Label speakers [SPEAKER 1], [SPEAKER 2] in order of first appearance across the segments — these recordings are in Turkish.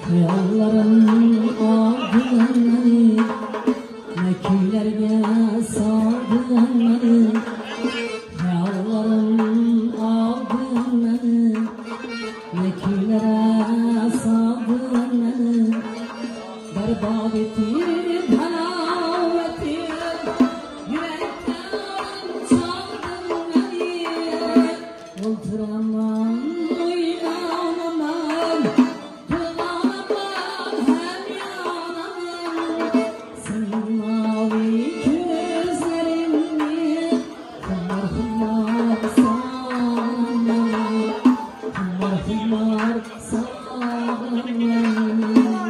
[SPEAKER 1] Hayallerim aldın beni, ne köylerge saldın beni. Hayallerim aldın beni, ne köylere saldın beni. Berbat ettin halavetin, yürekten çaldın beni. Olturamam, oynamam, kullanamam hem yanamam. Senin mavi gözlerini hımar hımar sağlamam, hımar hımar sağlamam.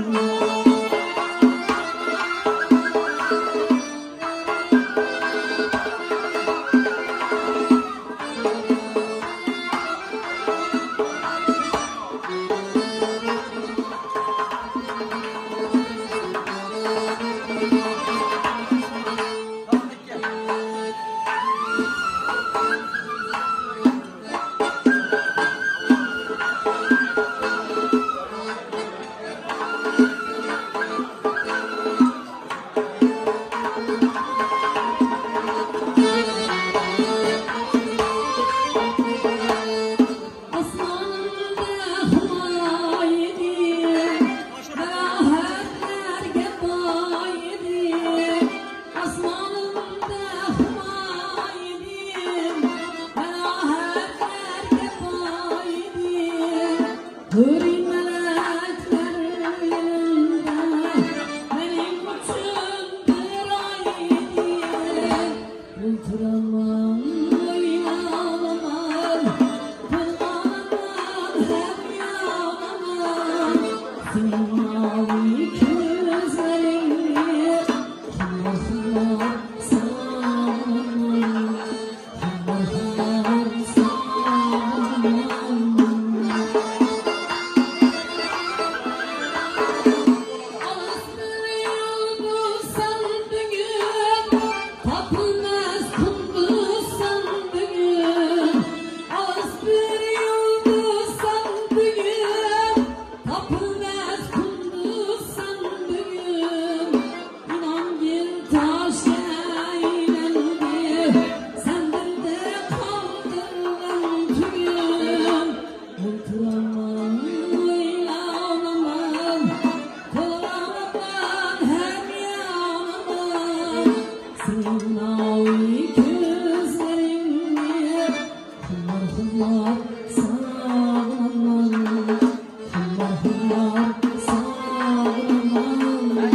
[SPEAKER 1] Huri melekler elinde benim için bir aydi. Ulturamam, oynamam, kullanamam hem yanamam. Senin mavi gözlerini hımar hımar sağlamam, hımar hımar sağlamam. Mavi gözlerini hımar hımar sağlamam, hımar hımar sağlamam.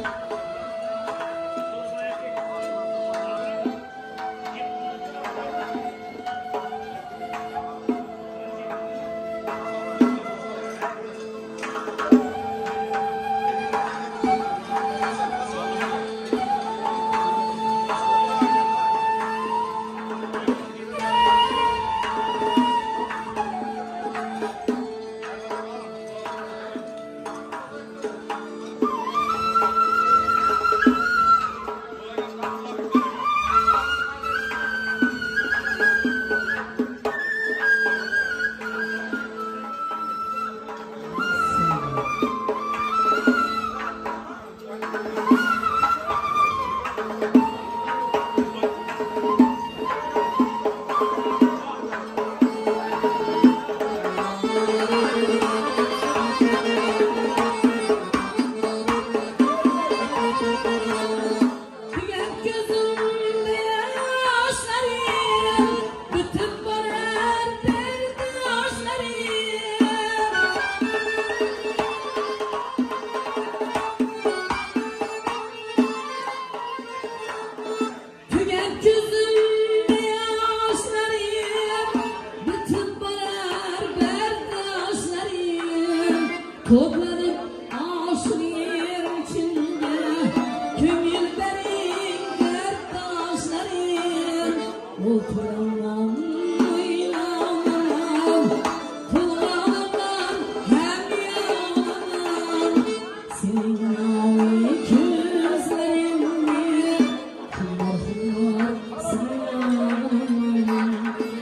[SPEAKER 1] Toplanıp aşırı içinde kömürlerin derttaşların. Oturamam, oynamam, kullanamam hem yanamam. Senin mavi gözlerini hımar hımar sağlamam,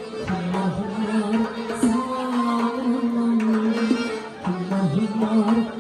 [SPEAKER 1] hımar hımar sağlamam.